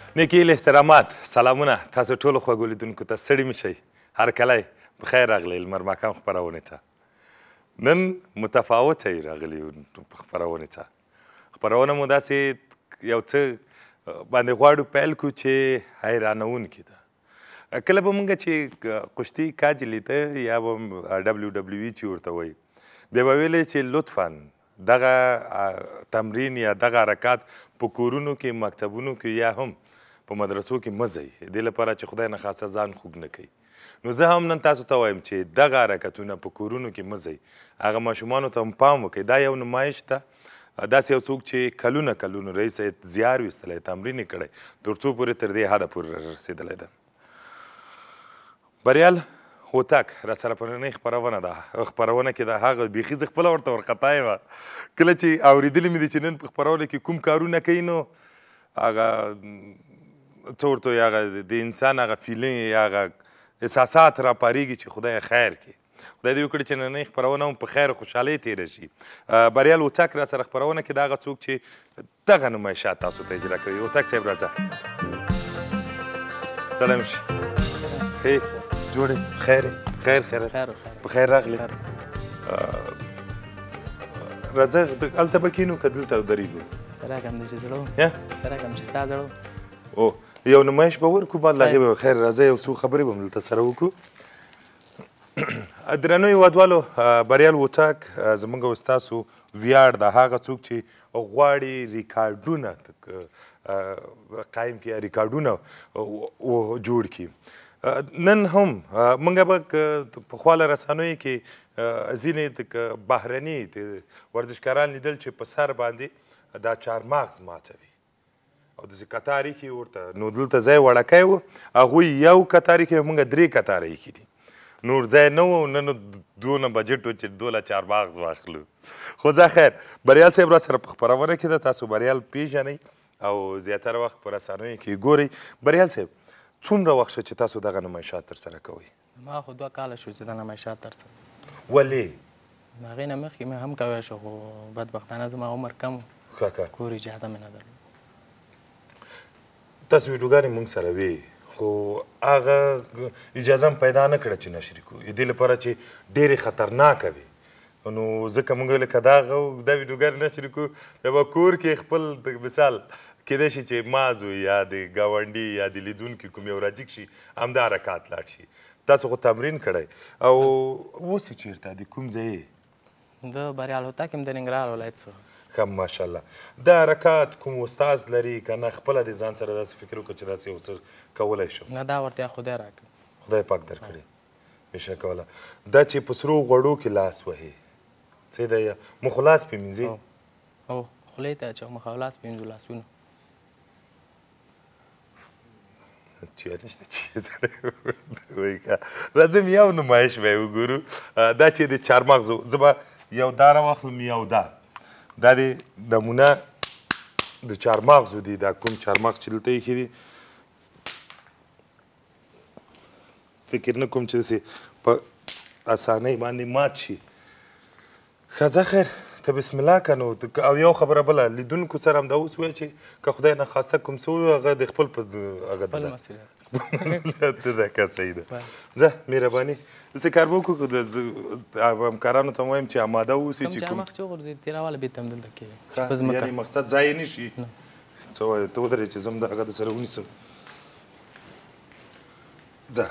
نیکي احترامات سلامونه تاسو ټولو خوږو لیدونکو ته ستړي مه شئ هرکلی په خیر راغلی لمر ماښام خپرونې ته نن متفاوته یې راغلي خپرونې ته خپرونه مو داسې یو څه باندې غواړو پیل کړو چې حیرانونکې ده کله به موږ چې قشتي کاج لیده یا به ډبلیو ډبلیو ای چې ورته وایي بیا به ویلی چې لطفا دغه تمرین یا دغه حرکات په کورونو کې مکتبونو کې یا هم په مدرسو کې مه ځئ دې لپاره چې خدای نخواسته ځان خوږ نه کوي نو زه هم نن تاسو ته وایم چې دغه حرکتونه په کورونو کې مه ځئ هغه ماشومانو ته هم پام وکړئ دا یو نمایش ده داسې یو څوک چې کلونه رئیس زیار ویستلی تمرین یې کړی تر څو پورې تر دې حده پورې رسېدلی ده بریال هوتک را سره په نننۍ خپرونه ده خپرونه کې د هغه بیخي زه خپله ورته ورخطا یم کله چې اورېدلي مې دي چې نن په خپرونه کې کوم کارونه کوي نو هغه څه ورته وایي هغه د انسان هغه فیلینګ یا هغه احساسات راپارېږي چې خدای خیر کړي خدای دې وکړي چې نننۍ خپرونه هم په خیر او خوشحالۍ تېره شي بریال هوتک را سره خپرونه کې د هغه څوک چې دغه نمایشات تاسو ته اجرا کوي هوتک صاحب راځه ستړی مه شي ښه جوړې خیر په خیر راغلې راځه هلته به کښېنو که دلته ودرېږو سره کم دی چې زړه سره کم چې ستا زړه او یو نمایش به ورکړو بعد له هغې به خیر راځه یو څو خبرې به هم دلته سره وکړو درنو هېوادوالو بریال هوتک زموږ او ستاسو ویاړ د هغه څوک چې غواړي ریکارډونه قایم کړي ریکارډونه جوړ کړي نن هم موږ به پخوا له رسنیو کې ځینې بهرني ورزشکاران لیدل چې په سر باندې دا چارمغز ماتوي او داسې کتارې کې ورته نو دلته ځای وړکی و هغوی یو کتارې کې موږ 3 کتارې ایښي دي نور ځای نه و نن دونه بجټ و چې دوله چارمغز واخلو خو ځه خیر بریال صاحب را سره په خپرونه کې ده تاسو بریال پیژنئ او زیاتره وخت په رسنیو کې ګورئ بریال صاحب څومره وخت شه چې تاسو دغه نمایشات ترسره کوئ ما خو 2 کاله شو چې دا نمایشات ترسره ولې د هغې نه مخکې مې هم کوی شو خو بدبختانه زما عمر کم و کور اجازه مې نه درلود تاسو ویډیوګانې موږ سره وې خو هغه اجازه هم پیدا نه کړه چې نشر کړو دې لپاره چې ډېرې خطرناکه وي نو ځکه موږ ویل که دا ویډیوګانې نشر کړو بیا به کور کې خپل مثال کیدای شي چې ماز وي یا د ګاونډي یا د لیدونکي کوم یو راجیګ شي همدا حرکات لاړ شي تاسو خو تمرین کړی او اوس یې چېرته د کوم ځای یې زه بریال هوتک یم د ننګرهار ولایت څخه ښه ماشاءالله دا حرکات کوم استاز لري که نه خپله د ځان سره داسې فکر وکړه چې داسې یو څه کولی شم نه دا ورتیا خدای راکړي خدای پاک درکړي بېشکه والا دا چې په سرو غوړو کې لاس وهي څه دی مخ و لاس پرې مینځئ هو خولې ته اچوم مخ او لاس پرې مینځو لاسونه چې نشته چې سړی وایي که راځم یو نمایش به یې وګورو دا چې د چارمغزو زه به یو دا راواخلم یو دا د نمونه د چارمغزو دي دا کوم چارمغز چې دلته ایښي دي فکر نه کوم چې داسې په اسانۍ باندې مات شي ښه ځه خیر ته بسم الله که نو او یو خبره بله لیدونکو سره هم دا اوس ووایه چې که خدای نخواسته کوم څه ووي هغه د خپل په هغه ده که صحیح ده ځه مهرباني داسې کار به وکړو د همکارانو ته وایم چې اماده واوسي چې کوم مخ چې وغورځي تېروله بېرته هم دلته کېږي یعنې مقصد ځای نه شي څه وایې ته ودرې چې زه هم د هغه د سره ونیسم ځه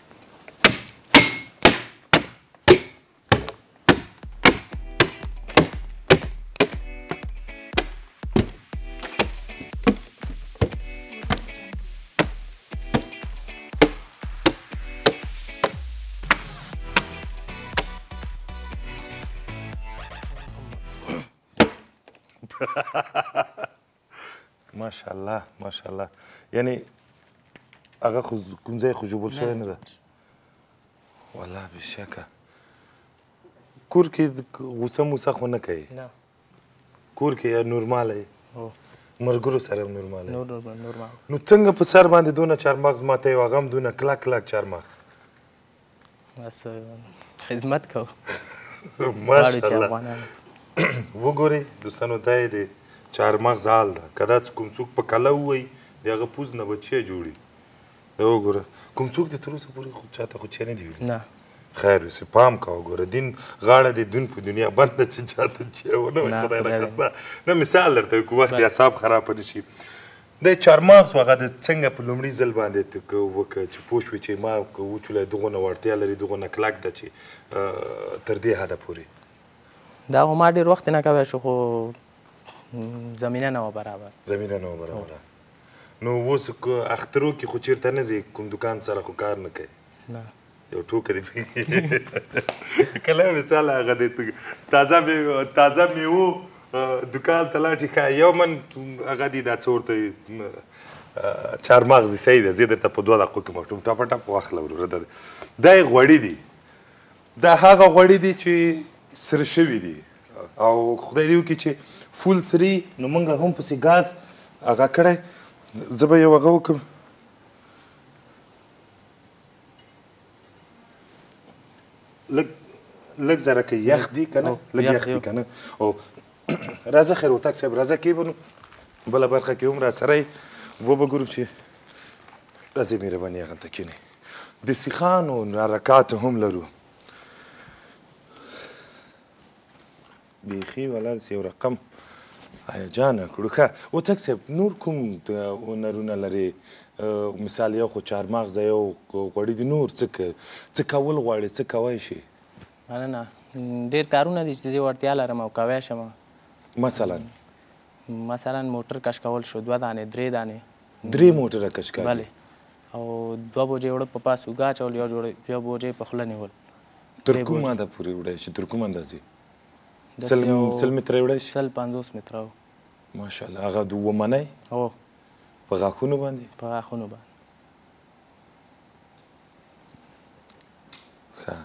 ماشاءالله ماشاءالله یعنی هغه خو کوم ځای خو جوبل شوی نه ده والله بېشکه کور کې غوسه موسه خو نه کوي کور کې یا نورماله یې ملګرو سره هم نورماله یې نو څنګه په سر باندې دونه چارمغز ماته یو هغه هم دونه کلک کلک چارمغز بس خدمت کوو ماشاءالله وګورئ دوستانو دا یې د چارمغز حال ده که دا کوم څوک په کله ووایي د هغه پوز نه به چی جوړي دا وګوره کوم څوک د تر اوسه پورې خو چاته خو چی نه دي ویلي نه خیر وسې پام کوه ګوره دین غاړه د دین په دنیا بنده چې چاته چی ونه وایي خدای نخواسته نه مثال درته کوم وخت اعصاب خراب نه شي د چارمغز هغه د څنګه په لومړي ځل باندې وکړه چې پوه شوې چې ما وچولی دغونه وړتیا لري دغونه کلک ده چې تر دې حده پورې دا خو ما ډېر وخت نه کوی شو خو زمینه نه وه برابر زمینه نه وه برابره نو اوس اخترو کې خو چېرته نه ځې کوم دکان سره خو کار نه کوي نه یو ټوکه دې کله مثال هغه د تازه میوو دکان ته لاړ چې یو من هغه دي دا څه ورته چارمغز دي صحیح ده زه درته په 2 دقیقو کې مکتوب ټاپه ټاپ واخله وروره دا یې غوړي دي دا هغه غوړي دي چې سره شوي دي او خدای دې وکړي چې فول سري نو موږ هم پسې ګاز هغه کړی زه به یو هغه وکړم لږ ذره که یخ دي که نه لږ یخ دي که نه او راځه خیر وتک صاحب راځه کې به نو بله برخه کې هم راسره یې وبه ګورو چې راځئ مهرباني هغلته کښېنئ د سیخانو حرکات هم لرو بیخي ولاړ یو رقم هیجانه کړو ښه وتک صاحب نور کوم هنرونه لرې مثال یو خو چارمغزه یو غوړي دي نور څه کول غواړې څه کوی شي مننه ډېر کارونه دي چې زه وړتیا لرم او کوی شم مثلا موټر کش کول شو 2 دانې 3 دانې 3 موټره کش کوي بلې او 2 بوجې اوړه په پاس اوږه اچول یو بوجې په خوله نیول تر کومه ده پورې وړی شي تر کوم اندازې 100 متره وړی شي 150 متره ماشاءالله هغه ومنی هو په غاښونو باندې په غاښونو باندې ښه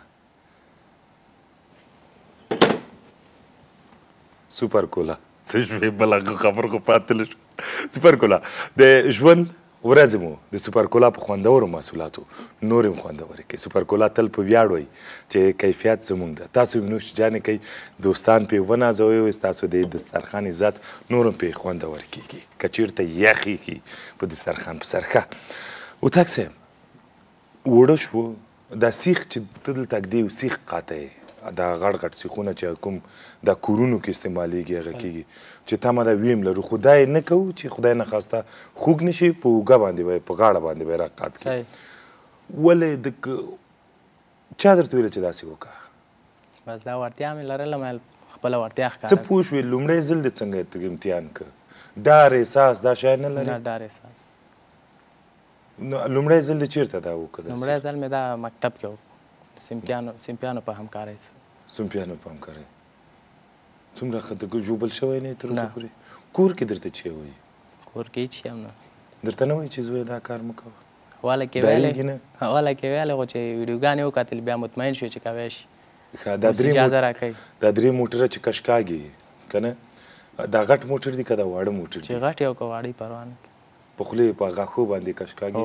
سوپر کولا څه شوې بله خبر خو پاتلی شو سوپر کولا د ژوند ورځې مو د سوپر کولا په خوندورو محصولاتو نور هم خوندورې کوي سوپر کولا تل په ویاړ وایي چې کیفیت زموږ ده تاسو یې نوش جانې کوئ دوستان پرې ونازوئ او ستاسو د دسترخوان عزت نور هم پرې خوندور کېږي که چېرته یخ ایښي په دسترخوان په سر ښه اتاک صاحب اوړه شو دا سیخ چې ته دلته ږدې یو سیخ قاطع دا غټ غټ سیخونه چې کوم دا کورونو کې استعمالیږي هغه کېږي چې تمه دا ویم لرو خو دا یې نه کوو چې خدای نخواسته خوږ نه شي په اوږه باندې به په غاړه باندې به یې راقات کړي ولې چا درته ویله چې داسې وکړه بس دا وړتیا مې لرله مې خپله وړتیا ښکاره څه پوه شوې لومړی ځل دې څنګه امتحان که ډار احساس دا شی نه لري نه ډار احساس لومړی ځل دې چېرته دا وکړه لومړی ځل مې دا مکتب کې سیمپیانو په همکارۍ سره سیمپیانو په همکارۍ څومره ژوبل شوی نه یې تر اوسه پورې کور کې درته چی وایي کور کې هېڅ هم نه درته نه وایي چې زویه دا کار مه کوه واله کې ویلی خو چې ویډیوګانې وکتل بیا مطمئن شوې چې کوی شي اجازه راکوي دا 3 موټره چې کش کاږي که نه دا غټ موټر دي که دا واړه موټر دي چې غټ یو که واړه پروا نه په خولې په غاښو باندې کش کاږي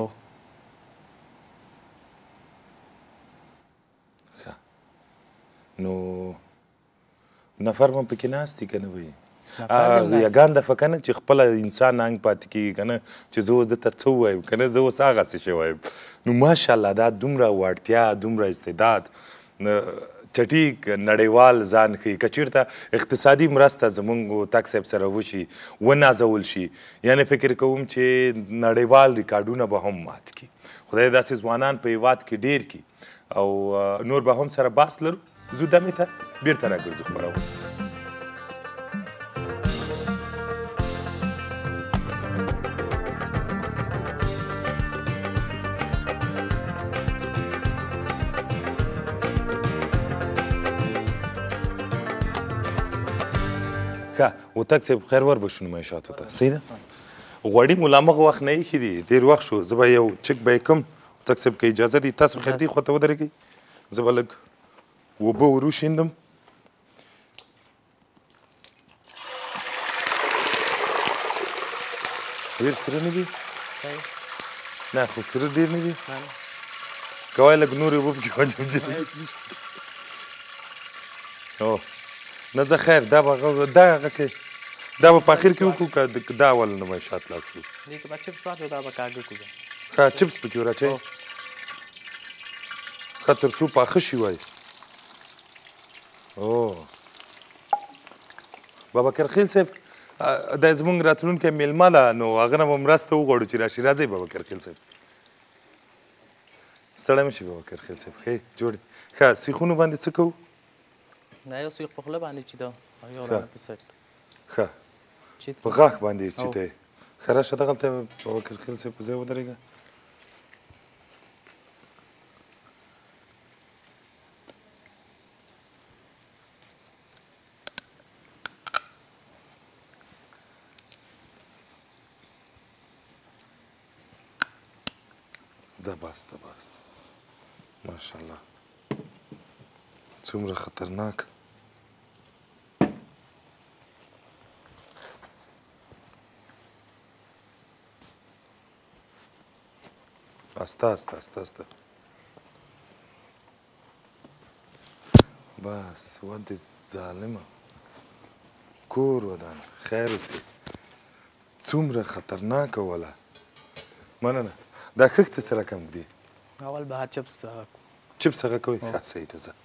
نو نفر هم پکې ناست دي که نه وایي یګان دفعه که نه چې خپله انسان ننګ پاتې کېږي که نه چې زه اوس دته څه ووایم که نه زه اوس هغسې شی وایم نو ماشاءالله دا دومره وړتیا دومره استعداد چټیک نړیوال ځان ښیي که چېرته اقتصادي مرسته زموږ اتاک صاحب سره وشي ونازول شي یعنې فکر کوم چې نړیوال ریکارډونه به هم مات کړي خدای داسې ځوانان په هېواد کې ډېر کړي او نور به هم سره بحث لرو زو دمې ته بیرته راګرځو خپرونې ته ښه اتاک صاحب خیر ور به شو نمایشاتو ته صحیح ده غوړي مو لا مغه وخت نه ایښي دي ډېر وخت شو زه به یو چک به یې کړم اتاک صاحب که اجازه دي تاسو خیر دې خواته ودرېږئ زه به لږ اوبه ور وشیندم ډېر سره نه دي نه خو سره ډېر نه دي کوی لږ نورې اوبه پکې واچوم او نه زه خیر دا هغه کوي دا به په اخر کې وکړو که دا اول نه به شات لا څو دې کې به چپس واچو دا به کاږه کړو ښه چپس پکې وراچوئ ښه تر څو پاخه شي وایي او بابا کرخیل صاحب دا زموږ راتلونکی میلمه ده نو هغه نه به مرسته وغواړو چې راشي راځئ بابا کرخیل صاحب ستړی مه شي بابا کرخیل صاحب ښې جوړ ښه سیخونو باندې څه کوو دا یو سیخ په خوله باندې چې ده او یو رانه په سر ښه په غاښ باندې چیته ښه راشه دغلته بابا کرخیل صاحب په ځای ودرېږه ځه بس ته بس ماشاءالله څومره خطرناک استه استه استه استه بس ودې ظالمه کور ودان خیر اوسې څومره خطرناکه وله مننه دا کښته سره کم دي اول به چپس هغه چپس هغه کوئ ښه صحیح ده ځه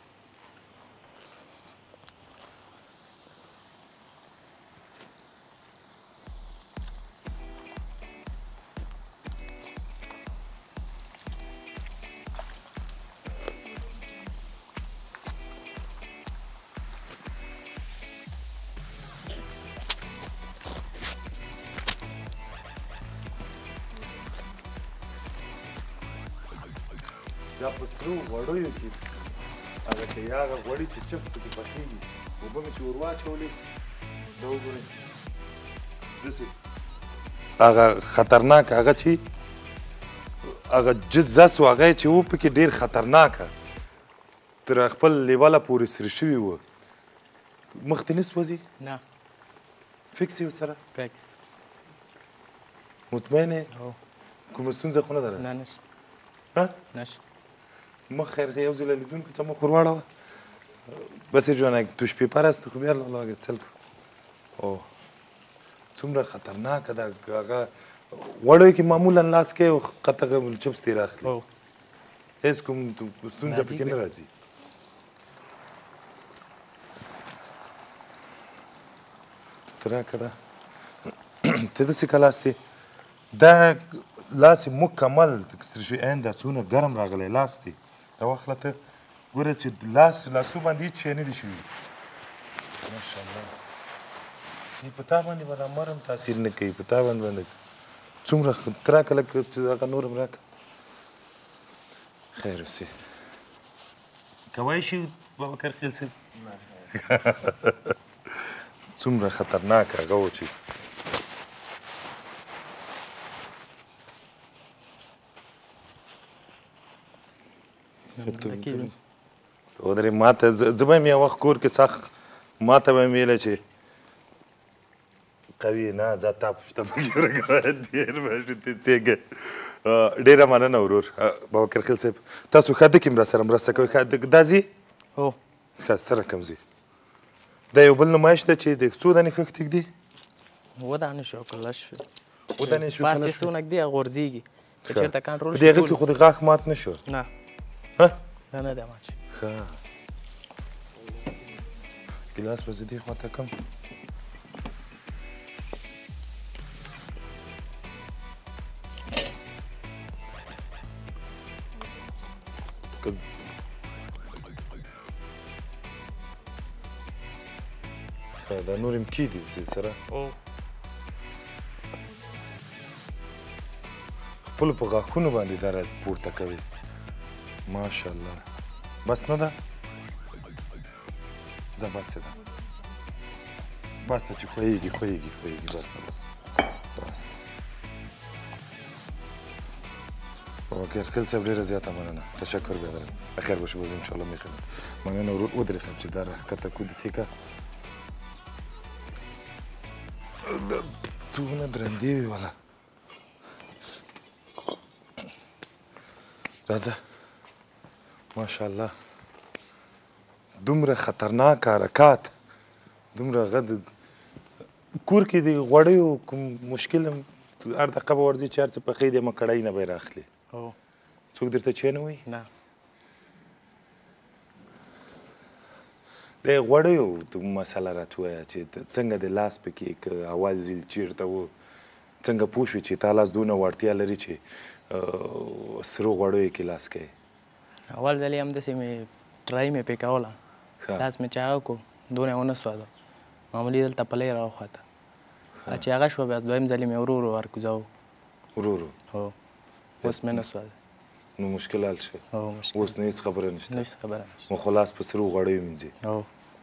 دا په سرو غوړیو کې هغه چې هغه غوړي چې چپس پکې پخېږي اوبه مې چې ور واچولې دا وګورئ داسې هغه خطرناک هغه چې هغه جزس و هغه چې و پکې ډېر خطرناکه تر خپل لیواله پورې سره شوي وه مخ دې نه سوځي نه فکس یې ورسره فکس مطمئن یې کومه ستونزه خو نه ده نه نشته ها نشته مخ خیر یو ځل لیدونکو ته مخ ور واړوه بس یې جوانک توش پیپر است خو بیا لاګه سل او څومره خطرناکه ده هغه غوړیو کې معمولا لاس کې قطعه چپس ترې راخلي هېڅ کوم ستونزه پکې نه راځي ته راکه ده ته داسې که لاس دی دا لاس یې مکمل سره شوي عین دا څونه ګرم راغلی لاس دی دا واخله ته ګوره چې لاسو باندې هېڅ شی نه دي شوي ماشاءالله په تا باندې به دا مرم تاثیر نه کوي په تا باندې څومره ته راکه لږ هغه نور هم راکه خیر اوسې کولی شي بابا کرخیل صاحب څومره خطرناک هغه و چې ودرې ما ته زه به یم یو وخت کور کې سخت ما ته به مې ویله چې قوي نه زه تا پوښته پکې ورکوه ډېر به شو ته څېږه ډېره مننه ورور بابا کرخیل صاحب تاسو ښه دکې هم راسره مرسته کوئ دا ځي هو ښه سره کم ځي دا یو بل نمایش ده چې د څو دانې خښ تږدي اووه دانې شو که لږ شو اووه دانې شو پاس یې څو نږدې غورځېږي که چېرته کنټرول په دې هغه کې خو د غاښ مات نه شو نه ها نه دی مات شوی ښه ګیلاس به زه دې خواته کم دا نور هم کیدي سره خپلو په غاښونو باندې دا را پورته کوي ماشاءالله بس نه ده ځه بس یې ده بس ته چې خویږي بس نه بس بابا کرخیل صاحب ډېره زیاته مننه تشکر بیا درم بخیر به شو بازم انشاءالله مې خدمت مننه ورور ودرېږم چې دا راښکته کړو داسې که څونه درندې وې والا راځه ماشاءالله دومره خطرناک حرکات دومره غد کور کې د غوړیو کوم مشکل هر دقیقه به ورځي چې هر څه پخې دی ما کړۍ نه به یې راخلي څوک درته چې نه وایي نه د غوړیو مسله راته ووایه چې څنګه د لاس پکې که اواز زیل چېرته و څنګه پوه شوې چې تا لاس دونه وړتیا لري چې سرو غوړیو کې لاس کوې اول ځل یې همداسې مې ټرای مې پې کوله لاس مې چاغه کړو دونه یې ونه سوځه معمولي دلته پلی راوخوته چې هغه شوه بیا دویم ځل یې مې ورو ورو ورکوزاوه ورو ورو هو اوس مې نه سوځه نو مشکل حل شو اوس نو هېڅ خبره نشته هېڅ خبره نشته نو خو لاس په سرو غوړیو مینځې هو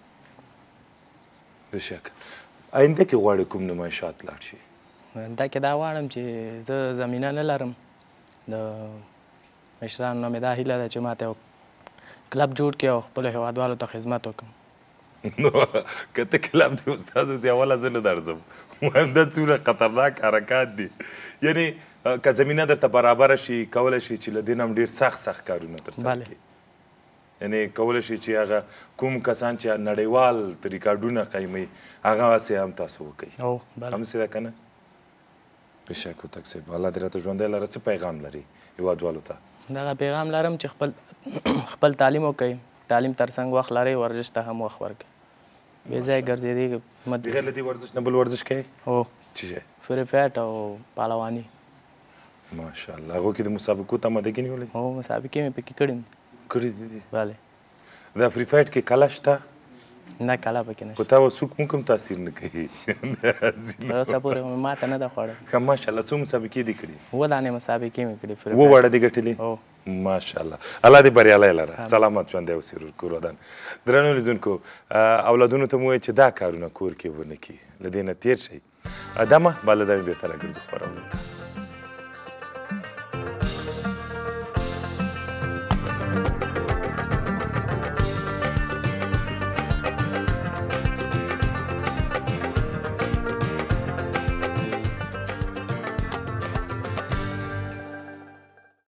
بېشکه آینده کې غواړې کوم نمایشات لاړ شي دا کې دا غواړم چې زه زمینه نه لرم د مشرانو نه مې دا هیله ده چې ماته یو کلب جوړ کړي او خپلو هېوادوالو ته خدمت وکړم نو که ته کلب د استازو چې اوله زه نه درځم وایم دا څومره خطرناک حرکات دي یعنې که زمینه درته برابره شي کولی شي چې له دې نه هم ډېر سخت کارونه ترسره کړي یعنې کولی شي چې هغه کوم کسان چې نړیوال ریکارډونه قیموي هغه هسې هم تاسو وکوئ همسې ده که نه بېشک هوتک صاحب الله دې راته ژوندی لره څه پیغام لري هېوادوالو ته دغه پیغام لرم چې خپل تعلیم وکړئ تعلیم تر څنګ وخت لرئ ورزش ته هم وخت ورکړئ بې ځایه ګرځېدې بغیر له دې ورزش نه بل ورزش کوئ هو څه شی فری فایټ او پهلواني ماشاءالله هغو کې د مسابقو تمدګي نیولې هو مسابقې مې پکې کړې کړي دي بله دا فری فایټ کې کله شته نه کله پکې نشته په تا څوک مو کوم تاثیر نه کوي تر اوسه پورې ماته نه ده خوړل ښه ماشاءالله څو مسابقې دي کړي 7 دانې مسابقې مې کړي و وړه دې ګټلې ماشاءالله الله دې بریالی لره سلامت ژوندی اوسې کور ودان درنو لیدونکو اولادونو ته مو ووایئ چې دا کارونه کور کې ونه کړي له دې نه تېر شئ دمه بالدمې بېرته راګرځو خپرونې ته